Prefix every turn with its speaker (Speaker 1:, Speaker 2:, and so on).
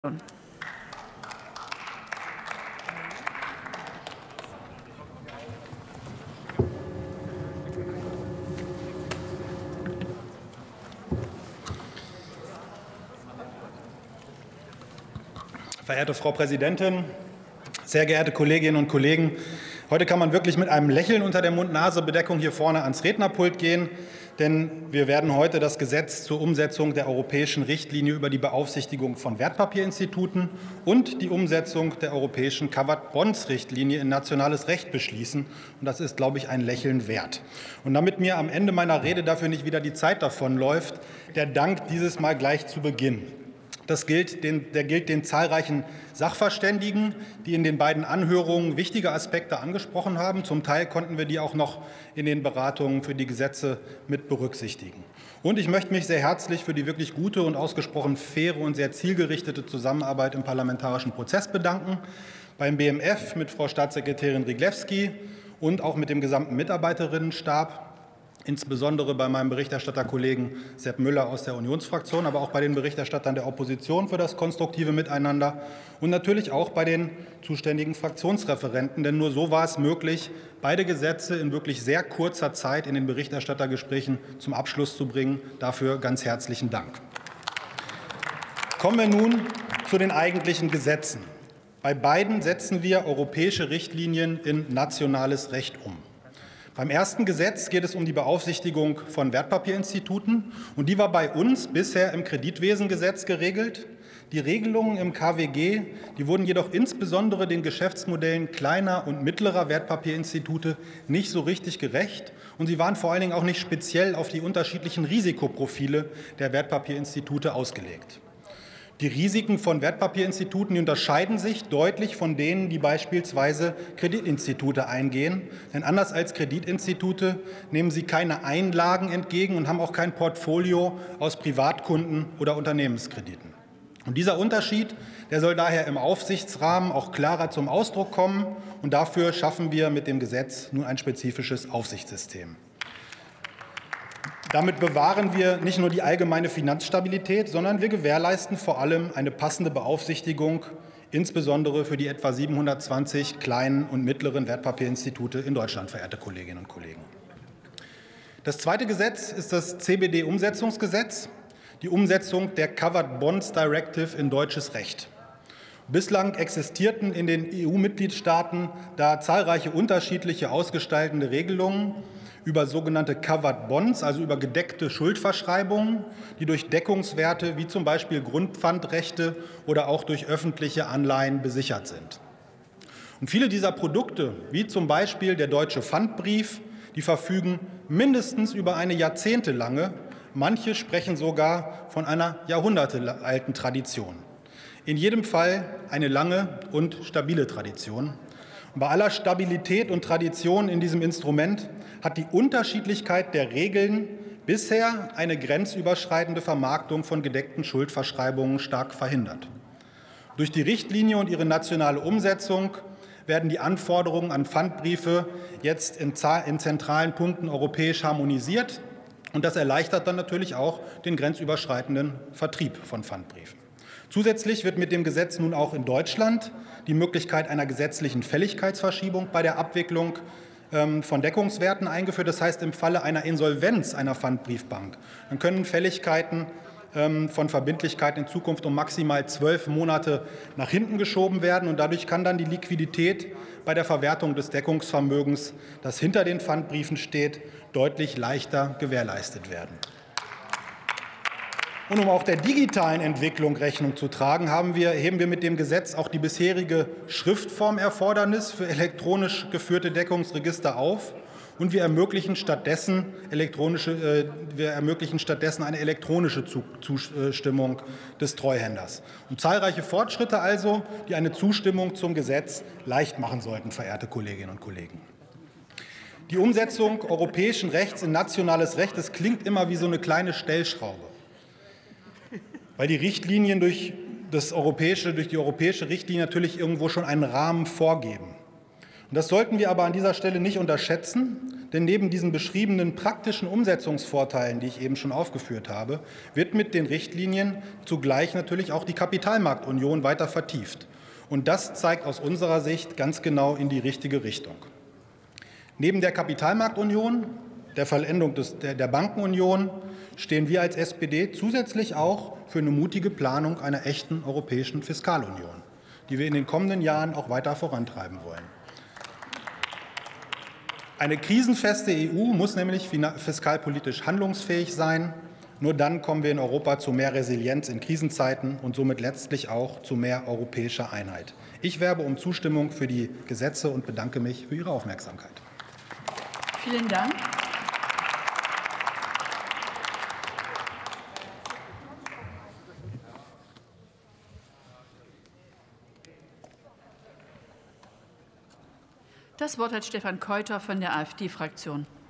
Speaker 1: Verehrte Frau Präsidentin, sehr geehrte Kolleginnen und Kollegen! Heute kann man wirklich mit einem Lächeln unter der Mund-Nase-Bedeckung hier vorne ans Rednerpult gehen, denn wir werden heute das Gesetz zur Umsetzung der europäischen Richtlinie über die Beaufsichtigung von Wertpapierinstituten und die Umsetzung der europäischen Covered-Bonds-Richtlinie in nationales Recht beschließen. Und das ist, glaube ich, ein Lächeln wert. Und damit mir am Ende meiner Rede dafür nicht wieder die Zeit davonläuft, der Dank dieses Mal gleich zu Beginn. Der gilt den zahlreichen Sachverständigen, die in den beiden Anhörungen wichtige Aspekte angesprochen haben. Zum Teil konnten wir die auch noch in den Beratungen für die Gesetze mit berücksichtigen. Und ich möchte mich sehr herzlich für die wirklich gute und ausgesprochen faire und sehr zielgerichtete Zusammenarbeit im parlamentarischen Prozess bedanken. Beim BMF mit Frau Staatssekretärin Wriglewski und auch mit dem gesamten Mitarbeiterinnenstab. Insbesondere bei meinem Berichterstatterkollegen Sepp Müller aus der Unionsfraktion, aber auch bei den Berichterstattern der Opposition für das konstruktive Miteinander und natürlich auch bei den zuständigen Fraktionsreferenten. Denn nur so war es möglich, beide Gesetze in wirklich sehr kurzer Zeit in den Berichterstattergesprächen zum Abschluss zu bringen. Dafür ganz herzlichen Dank. Kommen wir nun zu den eigentlichen Gesetzen. Bei beiden setzen wir europäische Richtlinien in nationales Recht um. Beim ersten Gesetz geht es um die Beaufsichtigung von Wertpapierinstituten. Und die war bei uns bisher im Kreditwesengesetz geregelt. Die Regelungen im KWG, die wurden jedoch insbesondere den Geschäftsmodellen kleiner und mittlerer Wertpapierinstitute nicht so richtig gerecht. Und sie waren vor allen Dingen auch nicht speziell auf die unterschiedlichen Risikoprofile der Wertpapierinstitute ausgelegt. Die Risiken von Wertpapierinstituten unterscheiden sich deutlich von denen, die beispielsweise Kreditinstitute eingehen. Denn anders als Kreditinstitute nehmen sie keine Einlagen entgegen und haben auch kein Portfolio aus Privatkunden oder Unternehmenskrediten. Und dieser Unterschied, der soll daher im Aufsichtsrahmen auch klarer zum Ausdruck kommen. Und dafür schaffen wir mit dem Gesetz nun ein spezifisches Aufsichtssystem. Damit bewahren wir nicht nur die allgemeine Finanzstabilität, sondern wir gewährleisten vor allem eine passende Beaufsichtigung, insbesondere für die etwa 720 kleinen und mittleren Wertpapierinstitute in Deutschland, verehrte Kolleginnen und Kollegen. Das zweite Gesetz ist das CBD-Umsetzungsgesetz, die Umsetzung der Covered Bonds Directive in deutsches Recht. Bislang existierten in den EU-Mitgliedstaaten da zahlreiche unterschiedliche ausgestaltende Regelungen über sogenannte Covered Bonds, also über gedeckte Schuldverschreibungen, die durch Deckungswerte wie zum Beispiel Grundpfandrechte oder auch durch öffentliche Anleihen besichert sind. Und viele dieser Produkte, wie zum Beispiel der Deutsche Pfandbrief, die verfügen mindestens über eine jahrzehntelange, manche sprechen sogar von einer jahrhundertealten Tradition. In jedem Fall eine lange und stabile Tradition. Und bei aller Stabilität und Tradition in diesem Instrument hat die Unterschiedlichkeit der Regeln bisher eine grenzüberschreitende Vermarktung von gedeckten Schuldverschreibungen stark verhindert. Durch die Richtlinie und ihre nationale Umsetzung werden die Anforderungen an Pfandbriefe jetzt in zentralen Punkten europäisch harmonisiert. Und das erleichtert dann natürlich auch den grenzüberschreitenden Vertrieb von Pfandbriefen. Zusätzlich wird mit dem Gesetz nun auch in Deutschland die Möglichkeit einer gesetzlichen Fälligkeitsverschiebung bei der Abwicklung von Deckungswerten eingeführt. Das heißt, im Falle einer Insolvenz einer Pfandbriefbank, dann können Fälligkeiten von Verbindlichkeiten in Zukunft um maximal 12 Monate nach hinten geschoben werden. Und dadurch kann dann die Liquidität bei der Verwertung des Deckungsvermögens, das hinter den Pfandbriefen steht, deutlich leichter gewährleistet werden. Und um auch der digitalen Entwicklung Rechnung zu tragen, heben wir mit dem Gesetz auch die bisherige Schriftformerfordernis für elektronisch geführte Deckungsregister auf. Und wir ermöglichen stattdessen eine elektronische Zustimmung des Treuhänders. Und zahlreiche Fortschritte also, die eine Zustimmung zum Gesetz leicht machen sollten, verehrte Kolleginnen und Kollegen. Die Umsetzung europäischen Rechts in nationales Recht, das klingt immer wie so eine kleine Stellschraube, weil die Richtlinien durch die europäische Richtlinie natürlich irgendwo schon einen Rahmen vorgeben. Und das sollten wir aber an dieser Stelle nicht unterschätzen, Denn neben diesen beschriebenen praktischen Umsetzungsvorteilen, die ich eben schon aufgeführt habe, wird mit den Richtlinien zugleich natürlich auch die Kapitalmarktunion weiter vertieft. Und das zeigt aus unserer Sicht ganz genau in die richtige Richtung. Neben der Kapitalmarktunion, der Vollendung der Bankenunion, stehen wir als SPD zusätzlich auch für eine mutige Planung einer echten europäischen Fiskalunion, die wir in den kommenden Jahren auch weiter vorantreiben wollen. Eine krisenfeste EU muss nämlich fiskalpolitisch handlungsfähig sein. Nur dann kommen wir in Europa zu mehr Resilienz in Krisenzeiten und somit letztlich auch zu mehr europäischer Einheit. Ich werbe um Zustimmung für die Gesetze und bedanke mich für Ihre Aufmerksamkeit.
Speaker 2: Vielen Dank. Das Wort hat Stefan Keuter von der AfD-Fraktion.